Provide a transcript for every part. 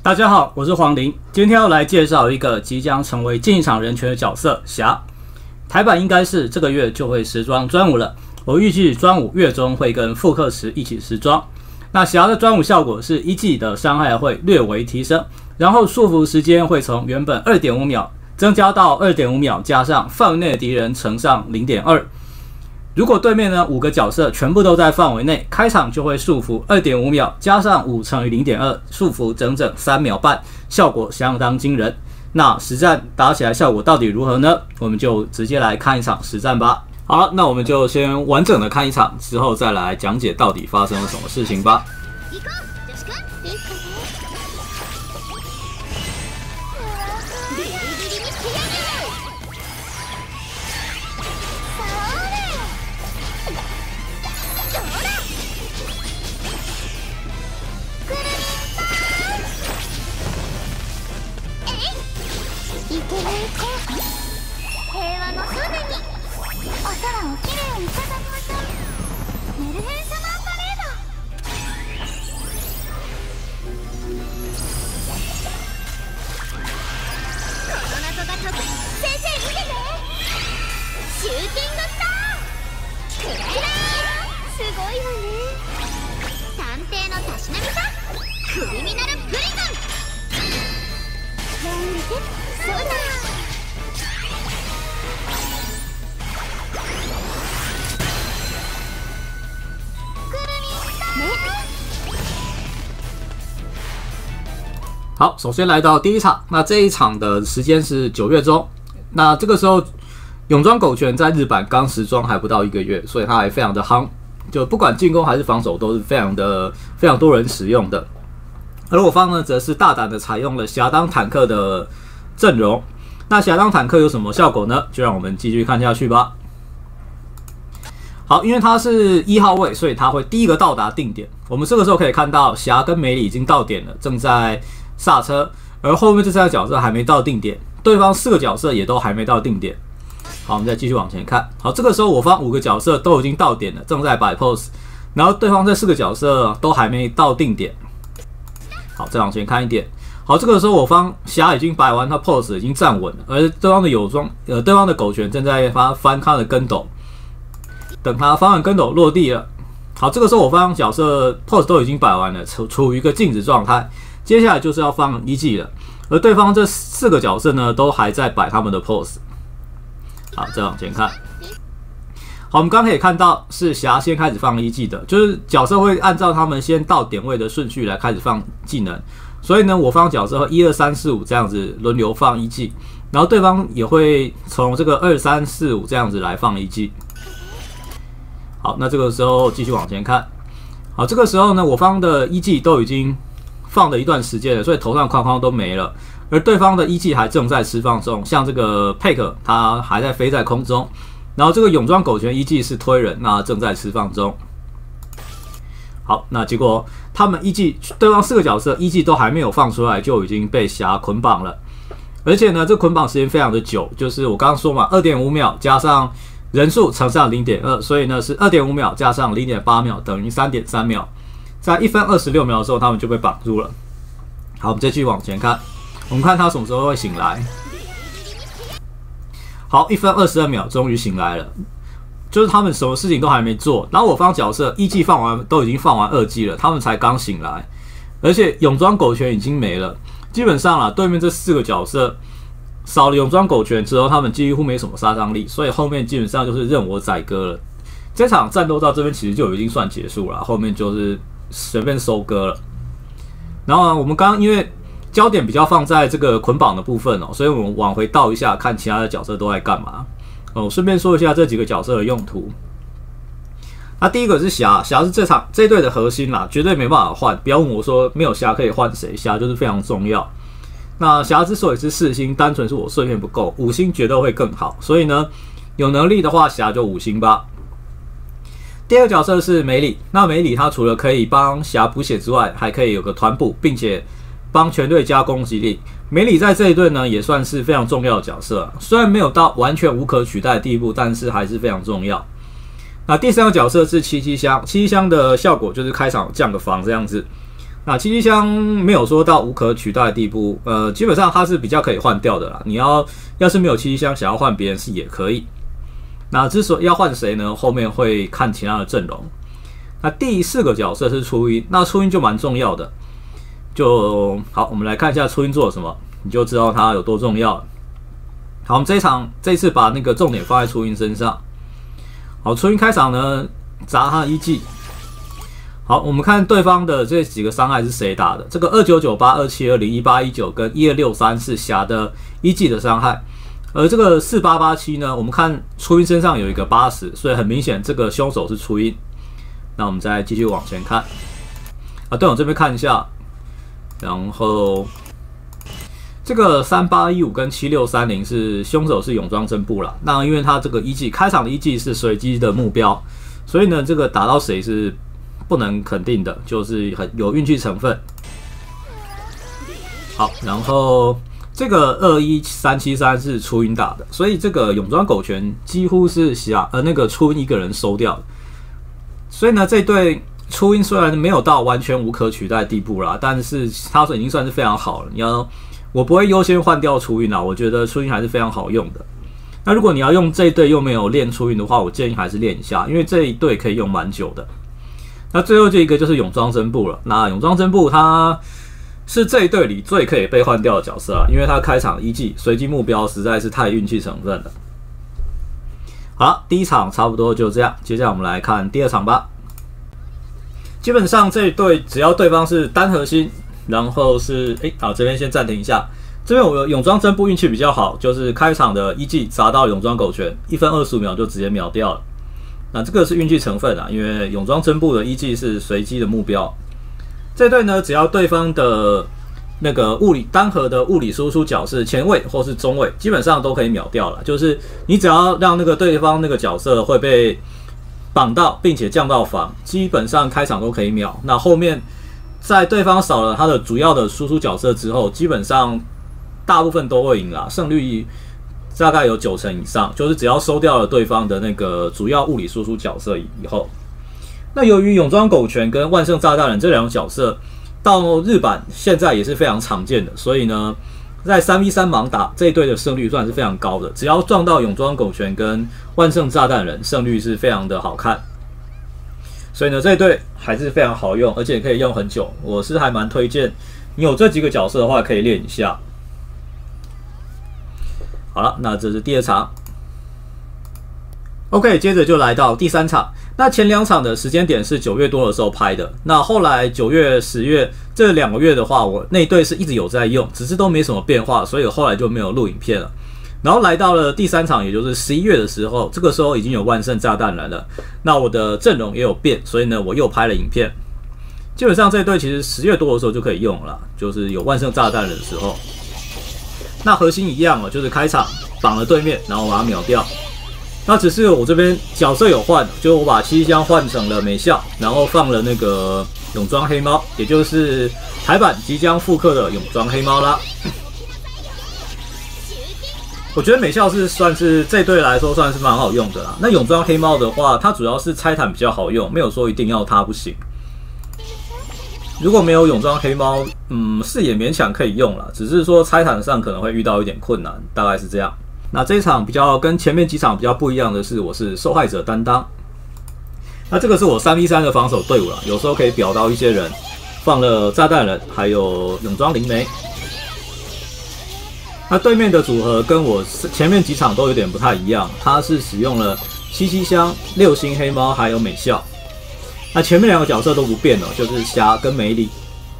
大家好，我是黄林，今天要来介绍一个即将成为竞技场人权的角色霞。台版应该是这个月就会时装专武了，我预计专武月中会跟复刻时一起时装。那霞的专武效果是一季的伤害会略微提升，然后束缚时间会从原本 2.5 秒增加到 2.5 秒，加上范围内的敌人乘上 0.2。如果对面呢5个角色全部都在范围内，开场就会束缚 2.5 秒，加上5乘以 0.2， 束缚整整3秒半，效果相当惊人。那实战打起来效果到底如何呢？我们就直接来看一场实战吧。好，那我们就先完整的看一场，之后再来讲解到底发生了什么事情吧。好，首先来到第一场，那这一场的时间是9月中，那这个时候泳装狗拳在日版刚时装还不到1个月，所以它还非常的夯，就不管进攻还是防守都是非常多人使用的。而我方呢，则是大胆的采用了霞当坦克的阵容。那霞当坦克有什么效果呢？就让我们继续看下去吧。好，因为它是1号位，所以它会第一个到达定点。我们这个时候可以看到霞跟梅里已经到点了，正在刹车，而后面这3个角色还没到定点，对方4个角色也都还没到定点。好，我们再继续往前看。好，这个时候我方5个角色都已经到点了，正在摆 pose， 然后对方这4个角色都还没到定点。好，再往前看一点。好，这个时候我方霞已经摆完他 pose， 已经站稳了，而对方的对方的狗拳正在翻他的跟斗，等他翻完跟斗落地了。好，这个时候我方角色 pose 都已经摆完了，处于一个静止状态。接下来就是要放一技了，而对方这4个角色呢，都还在摆他们的 pose。好，再往前看。好，我们刚刚可以看到是霞先开始放一技的，就是角色会按照他们先到点位的顺序来开始放技能，所以呢，我方角色会1、2、3、4、5这样子轮流放一技，然后对方也会从这个2、3、4、5这样子来放一技。好，那这个时候继续往前看。好，这个时候呢，我方的一技都已经放了一段时间了，所以头上框框都没了，而对方的一技还正在释放中，像这个佩克，他还在飞在空中，然后这个泳装狗拳一技是推人，那正在释放中。好，那结果他们一技，对方4个角色一技都还没有放出来，就已经被霞捆绑了，而且呢，这捆绑时间非常的久，就是我刚刚说嘛 ，2.5 秒加上人数乘上 0.2， 所以呢是 2.5 秒加上 0.8 秒等于 3.3 秒。在1分26秒的时候，他们就被绑住了。好，我们再继续往前看，我们看他什么时候会醒来。好，1分22秒，终于醒来了。就是他们什么事情都还没做，然后我方角色1技放完，都已经放完2技了，他们才刚醒来，而且泳装狗拳已经没了。基本上啦，对面这4个角色少了泳装狗拳之后，他们几乎没什么杀伤力，所以后面基本上就是任我宰割了。这场战斗到这边其实就已经算结束了，后面就是随便收割了。然后呢，我们刚刚因为焦点比较放在这个捆绑的部分哦，所以我们往回倒一下，看其他的角色都在干嘛。哦，顺便说一下这几个角色的用途。那第一个是霞，霞是这队的核心啦，绝对没办法换。不要问我说没有霞可以换谁，霞就是非常重要。那霞之所以是4星，单纯是我碎片不够，5星绝对会更好。所以呢，有能力的话，霞就5星吧。第二个角色是梅里，那梅里他除了可以帮霞补血之外，还可以有个团补，并且帮全队加攻击力。梅里在这一队呢也算是非常重要的角色，虽然没有到完全无可取代的地步，但是还是非常重要。那第三个角色是七七香，七七香的效果就是开场降个防这样子。 那七七香没有说到无可取代的地步，基本上它是比较可以换掉的啦。你要是没有七七香，想要换别人是也可以。那之所以要换谁呢？后面会看其他的阵容。那第4个角色是初音，那初音就蛮重要的。就好，我们来看一下初音做了什么，你就知道它有多重要了。好，我们这一次把那个重点放在初音身上。好，初音开场呢，砸他的一技。好，我们看对方的这几个伤害是谁打的？这个2998、2720、1819跟12634是霞的一技的伤害，而这个4887呢，我们看初音身上有一个80，所以很明显这个凶手是初音。那我们再继续往前看。啊，对，我这边看一下，然后这个3815跟7630是凶手是泳装真布啦。那因为他这个一技开场的一技是随机的目标，所以呢，这个打到谁是不能肯定的，就是很有运气成分。好，然后这个21373是初音打的，所以这个泳装狗拳几乎是那个初音一个人收掉的。所以呢，这对初音虽然没有到完全无可取代的地步啦，但是它已经算是非常好了。我不会优先换掉初音啦，我觉得初音还是非常好用的。那如果你要用这一队又没有练初音的话，我建议还是练一下，因为这一队可以用蛮久的。那最后这一个就是泳装真布了。那泳装真布它是这一队里最可以被换掉的角色啊，因为它开场一技随机目标实在是太运气成分了。好了，第一场差不多就这样，接下来我们来看第2场吧。基本上这一队只要对方是单核心，然后是好，这边先暂停一下。这边我泳装真布运气比较好，就是开场的一技砸到泳装狗拳，1分25秒就直接秒掉了。那这个是运气成分啊，因为泳装真布的一技是随机的目标。这队呢，只要对方的那个单核的物理输出角是前卫或是中卫，基本上都可以秒掉了。就是你只要让那个对方那个角色会被绑到，并且降到防，基本上开场都可以秒。那后面在对方少了他的主要的输出角色之后，基本上大部分都会赢啦，胜率大概有90%以上，就是只要收掉了对方的那个主要物理输出角色以后。那由于泳装狗拳跟万圣炸弹人这两个角色到日版现在也是非常常见的，所以呢，在3v3盲打这一队的胜率算是非常高的，只要撞到泳装狗拳跟万圣炸弹人，胜率是非常的好看。所以呢，这一队还是非常好用，而且可以用很久。我是还蛮推荐你有这几个角色的话，可以练一下。好了，那这是第2场。OK， 接着就来到第3场。那前2场的时间点是9月多的时候拍的。那后来9月、10月这2个月的话，我那一队是一直有在用，只是都没什么变化，所以后来就没有录影片了。然后来到了第3场，也就是11月的时候，这个时候已经有万圣炸弹人了。那我的阵容也有变，所以呢，我又拍了影片。基本上这一队其实10月多的时候就可以用了，就是有万圣炸弹人的时候。那核心一样就是开场绑了对面，然后把它秒掉。那只是我这边角色有换，就我把七香换成了美笑，然后放了那个泳装黑猫，也就是台版即将复刻的泳装黑猫啦。我觉得美笑算是这队来说算是蛮好用的啦。那泳装黑猫的话，它主要是拆弹比较好用，没有说一定要它不行。如果没有泳装黑猫，是也勉强可以用啦，只是说拆弹上可能会遇到一点困难，大概是这样。那这一场比较跟前面几场比较不一样的是，我是受害者担当。那这个是我3v3的防守队伍啦，有时候可以表到一些人，放了炸弹人，还有泳装灵媒。那对面的组合跟我前面几场都有点不太一样，他是使用了7香、6星黑猫还有美笑。那前面2个角色都不变了，就是霞跟梅里。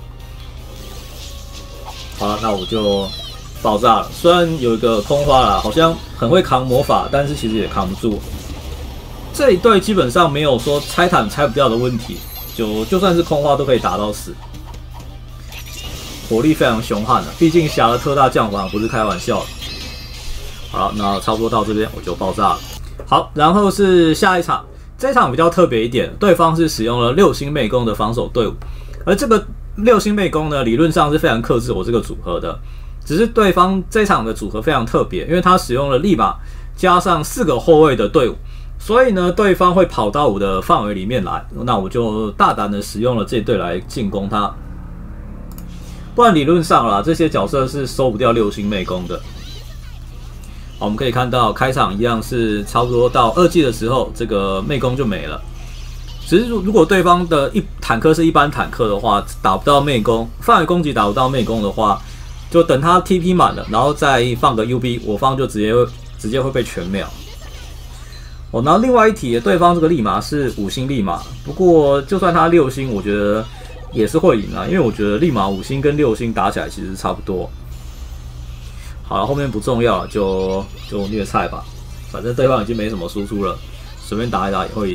好了，那我就爆炸了。虽然有一个空花啦，好像很会扛魔法，但是其实也扛不住。这一队基本上没有说拆弹拆不掉的问题，就算是空花都可以打到死，火力非常凶悍的。毕竟霞的特大降防不是开玩笑的。好，那差不多到这边我就爆炸了。好，然后是下一场。这一场比较特别一点，对方是使用了6星魅攻的防守队伍，而这个6星魅攻呢，理论上是非常克制我这个组合的。只是对方这场的组合非常特别，因为他使用了立马加上4个后卫的队伍，所以呢，对方会跑到我的范围里面来，那我就大胆的使用了这队来进攻他。 不然理论上啦，这些角色是收不掉6星魅攻的。好，我们可以看到开场一样是差不多到2季的时候，这个魅攻就没了。只是如果对方的坦克是一般坦克的话，打不到魅攻，范围攻击打不到魅攻的话，就等他 TP 满了，然后再放个 UB， 我方就直接会被全秒。哦，然后另外一题，对方这个利马是5星利马，不过就算他6星，我觉得也是会赢啊，因为我觉得利马5星跟6星打起来其实差不多。好了，后面不重要了，就虐菜吧，反正对方已经没什么输出了，随便打一打也会赢。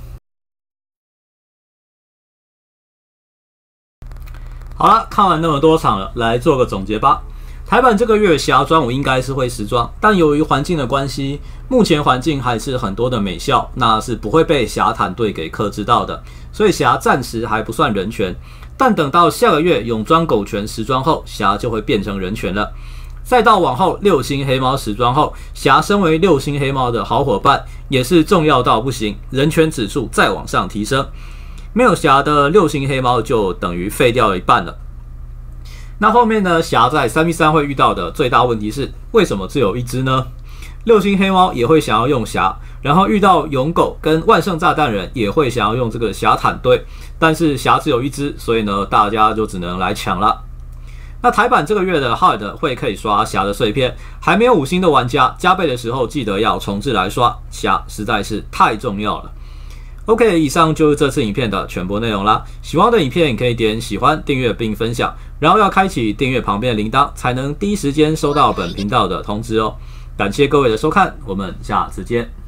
好了，看完那么多场了，来做个总结吧。台版这个月霞专武应该是会时装，但由于环境的关系，目前环境还是很多的美校，那是不会被霞坦队给克制到的，所以霞暂时还不算人权。但等到下个月泳装狗权时装后，霞就会变成人权了。再到往后6星黑猫时装后，霞身为6星黑猫的好伙伴，也是重要到不行，人权指数再往上提升。没有霞的6星黑猫就等于废掉了一半了。那后面呢？霞在3v3会遇到的最大问题是，为什么只有一只呢？6星黑猫也会想要用霞，然后遇到勇狗跟万圣炸弹人也会想要用这个霞坦队，但是霞只有一只，所以呢，大家就只能来抢了。那台版这个月的 Hard 会可以刷霞的碎片，还没有5星的玩家加倍的时候记得要重置来刷霞，实在是太重要了。OK， 以上就是这次影片的全部内容啦。喜欢的影片可以点喜欢、订阅并分享，然后要开启订阅旁边的铃铛，才能第一时间收到本频道的通知哦。感谢各位的收看，我们下次见。